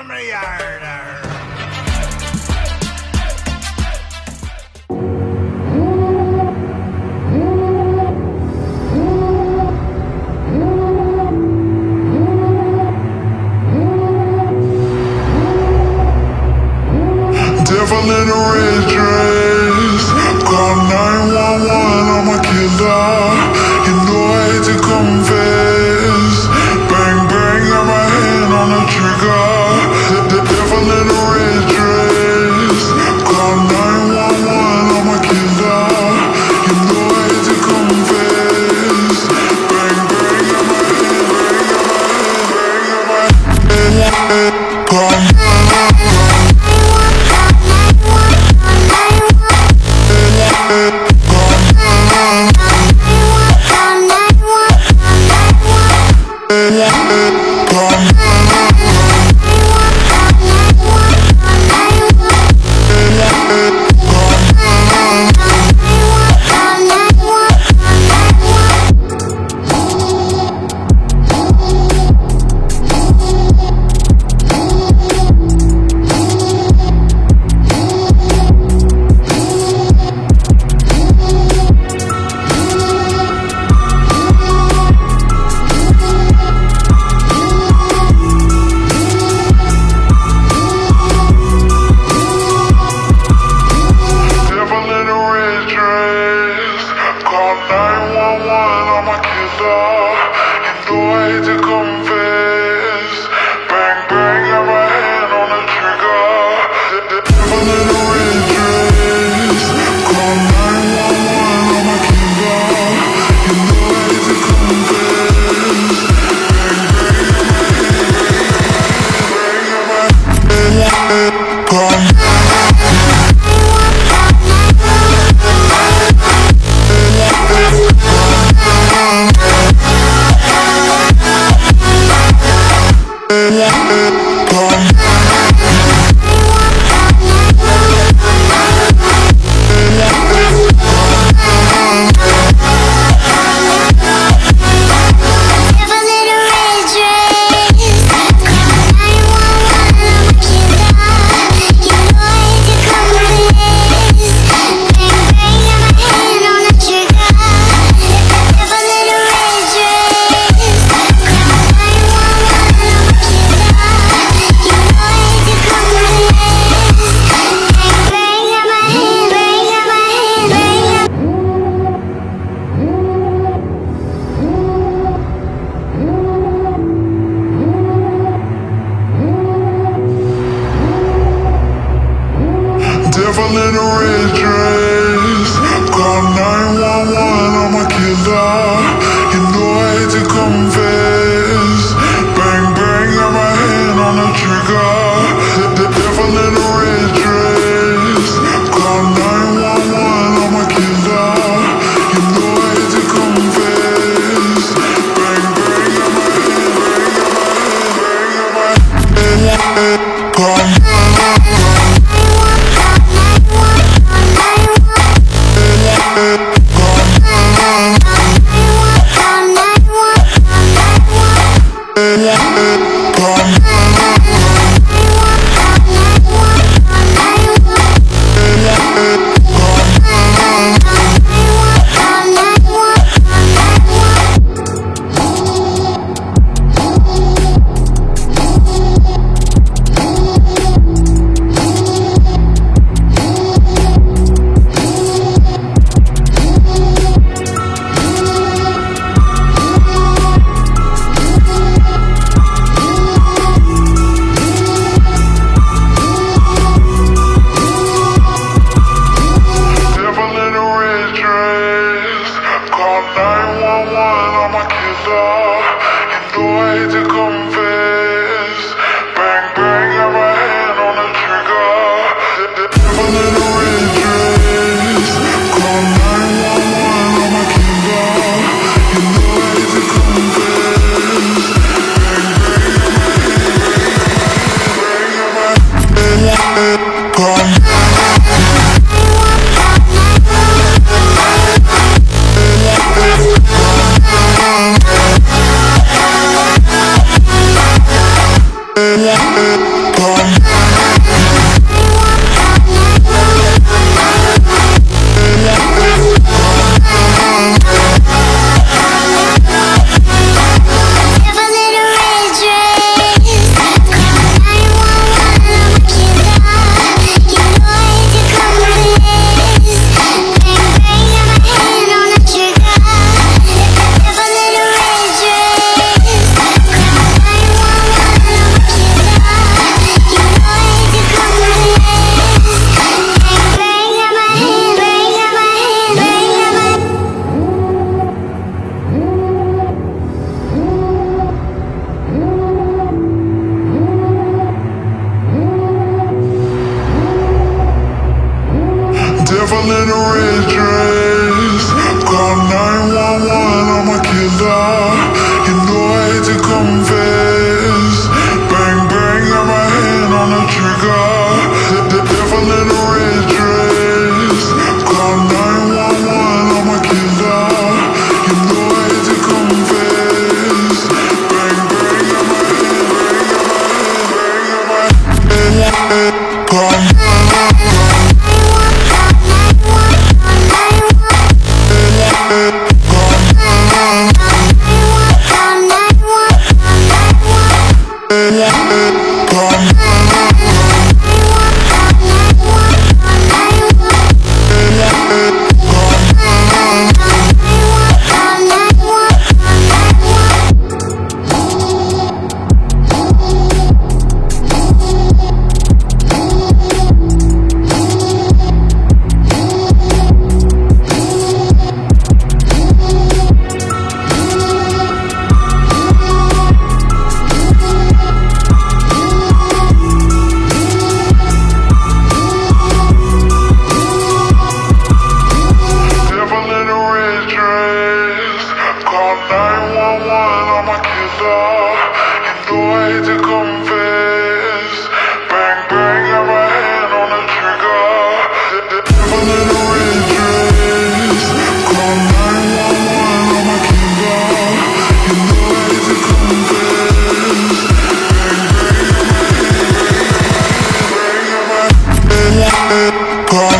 my yard. Devil in a red dress, call 911, I'm a killer. You know I hate to confess. Bang bang, got my hand on the trigger. The devil in a red dress, call 911, I'm a killer. You know I hate to confess. Bang bang, got my hand, call devil in a red dress, call 911, I'm a killer. You know I hate to confess. Bang bang, got my hand on the trigger. The devil in a red dress, call 911, I'm a killer. You know I hate to confess. Bang bang, got my hand, call confess. Bang, bang, got my hand on the trigger. The devil in a red dress. Call 911, I'm a killer. You know I had to confess. Bang, bang, got my hand, bang, got my hand, call 911, I'm a killer. You know I hate to confess. Bang, bang, got my hand on the trigger. The devil in a red dress. Call 911, I'm a killer. You know I hate to confess. Bang, bang, got my hand, bang, got my hand, call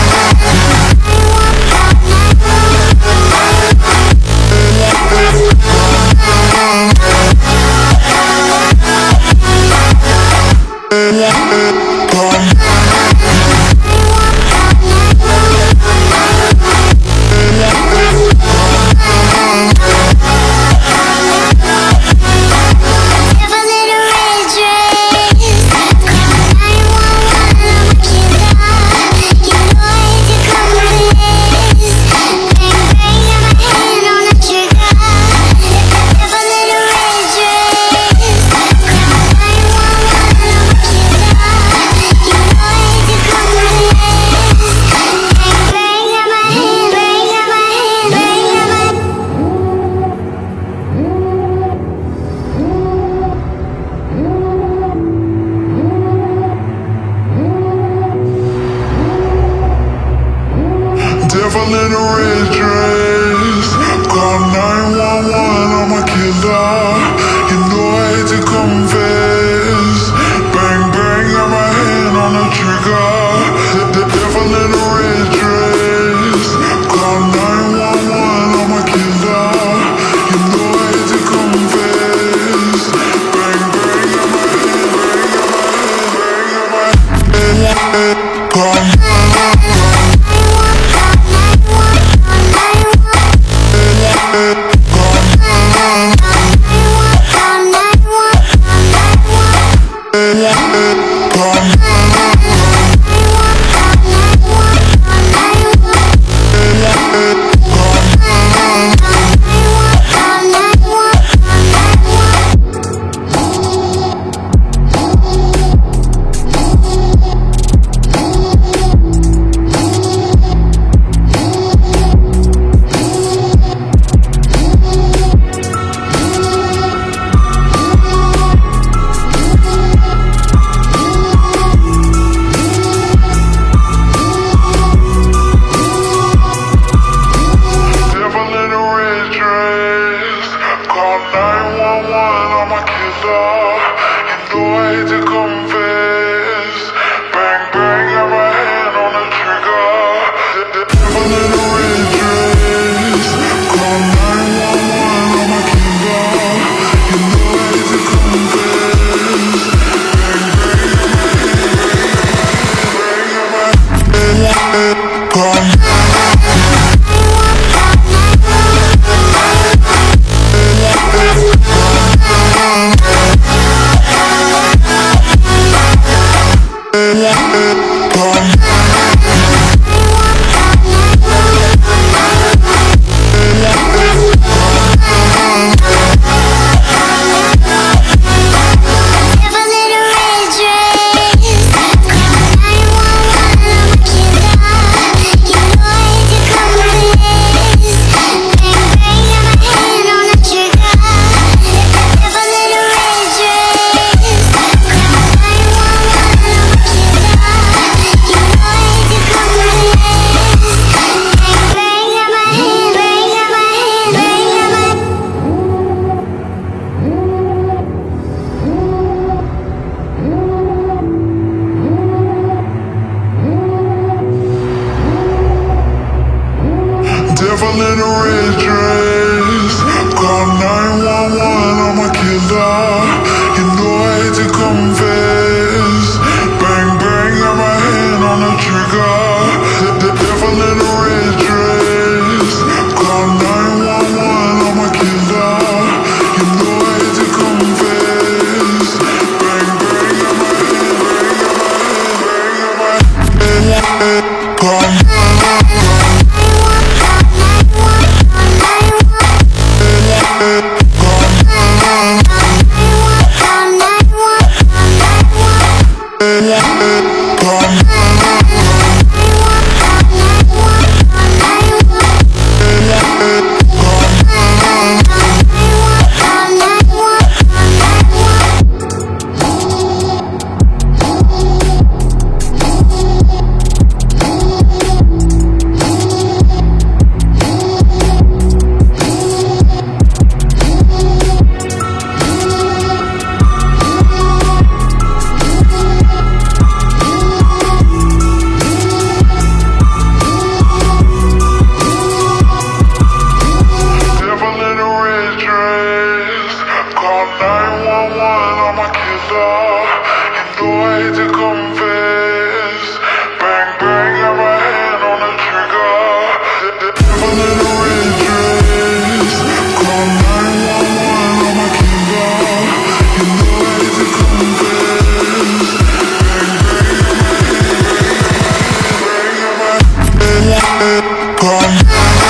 devil in a red dress. Call 911, I'm a killer. You know I hate to confess. Bang, bang, got my hand on the trigger. The devil in a red dress. Call 911, I'm a killer. You know I hate to confess. Bang, bang, got my hand, bang, got my hand, bang, got my hand, call killer. You know I hate to confess. Bang bang, got my hand on the trigger. The devil in a red dress. Call 911, I'm a killer. You know I hate to confess. Bang bang, got my hand, bang, got my hand, call 911, I'm a killer. You know I hate to confess. Bang bang, got my hand on the trigger. The devil in a red dress. Call 911, I'm a killer. You know I hate to confess. Bang bang, got my hand, bang, got my hand,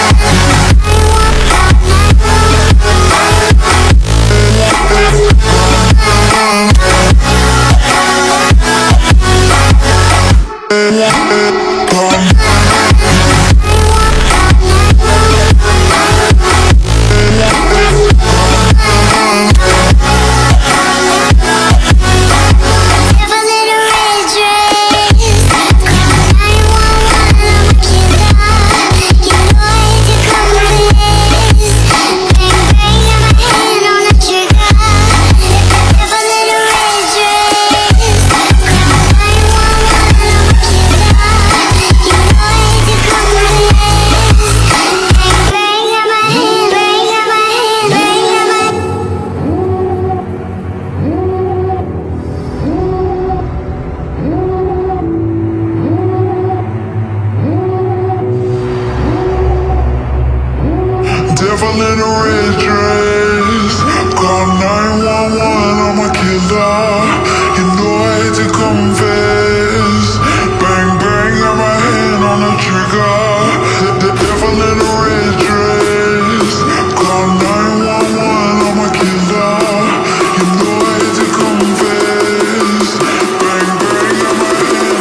devil in a red dress. Call 911, I'm a killer. You know I hate to confess. Bang bang, got my hand on the trigger. The devil in a red dress. Call 911, I'm a killer. You know I hate to confess. Bang bang, got my hand,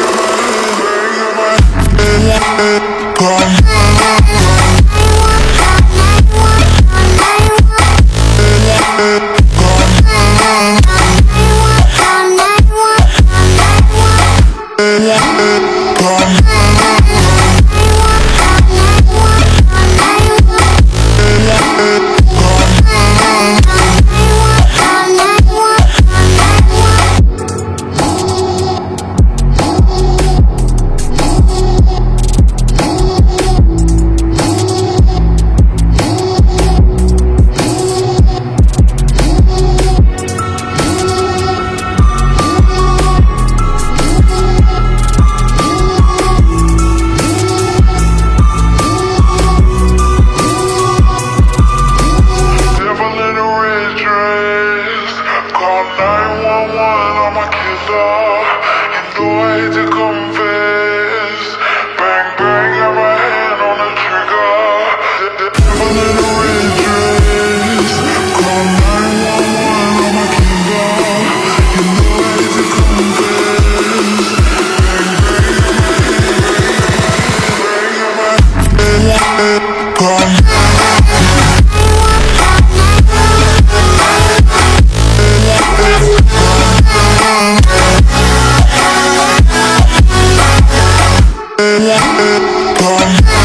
bang, got my hand, call come